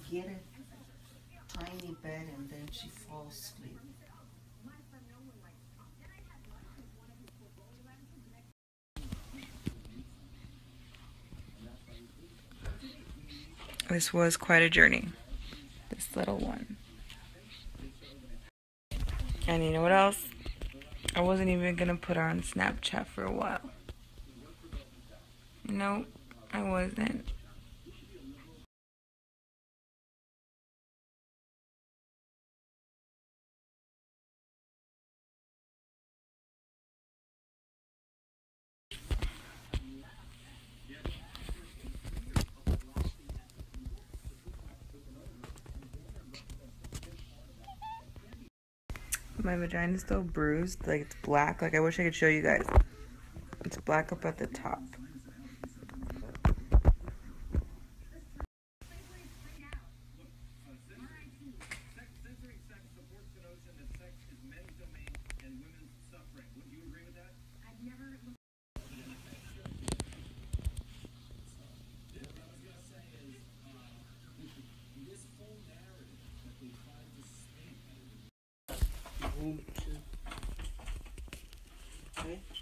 get a tiny bed and then she falls asleep. This was quite a journey. This little one. And you know what else? I wasn't even gonna put her on Snapchat for a while. No, I wasn't. My vagina's still bruised, like it's black. Like I wish I could show you guys. It's black up at the top. Okay.